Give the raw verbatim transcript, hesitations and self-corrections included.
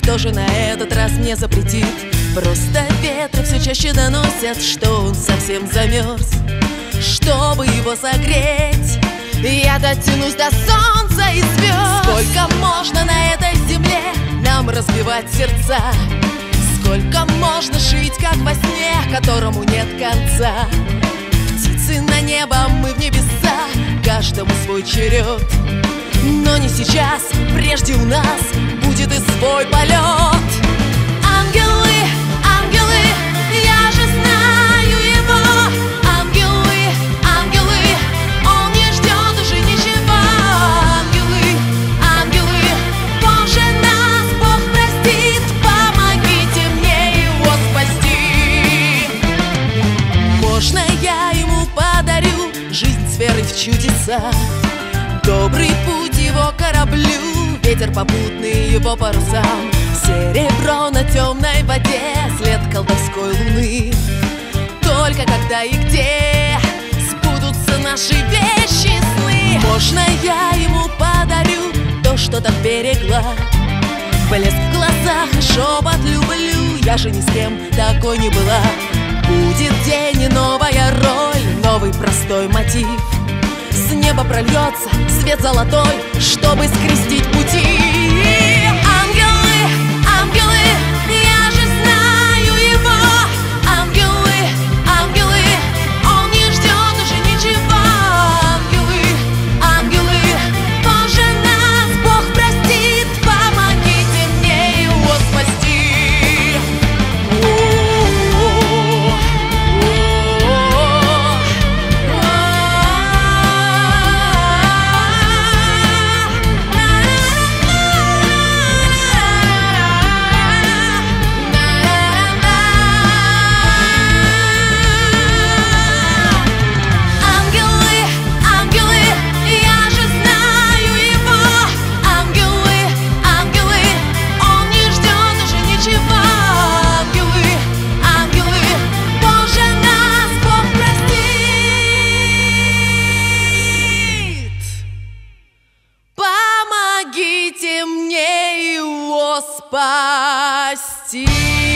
Кто же на этот раз мне запретит? Просто ветры все чаще доносят, что он совсем замерз. Чтобы его согреть, я дотянусь до солнца и звезд. Сколько можно на этой земле нам разбивать сердца? Сколько можно жить, как во сне, которому нет конца? Птицы на небо, мы в небеса, каждому свой черед. Но не сейчас, прежде у нас будет и свой полет. Ангелы, ангелы, я же знаю его. Ангелы, ангелы, он не ждет уже ничего. Ангелы, ангелы, Боже, нас Бог простит. Помогите мне его спасти. Можно я ему подарю жизнь с верой в чудеса? Добрый путь его кораблю, ветер попутный его парусам. Серебро на темной воде, след колдовской луны. Только когда и где сбудутся наши вещи сны? Можно я ему подарю то, что так берегла? Блеск в глазах и шепот люблю, я же ни с кем такой не была. Будет день и новая роль, новый простой мотив. С неба прольется свет золотой, чтобы скрестить пути. Ангелы, ангелы, я же знаю его. Ангелы, ангелы, он не ждет уже ничего. Ангелы, ангелы, Боже, нас Бог простит. Помогите мне его спасти. Помогите мне его спасти.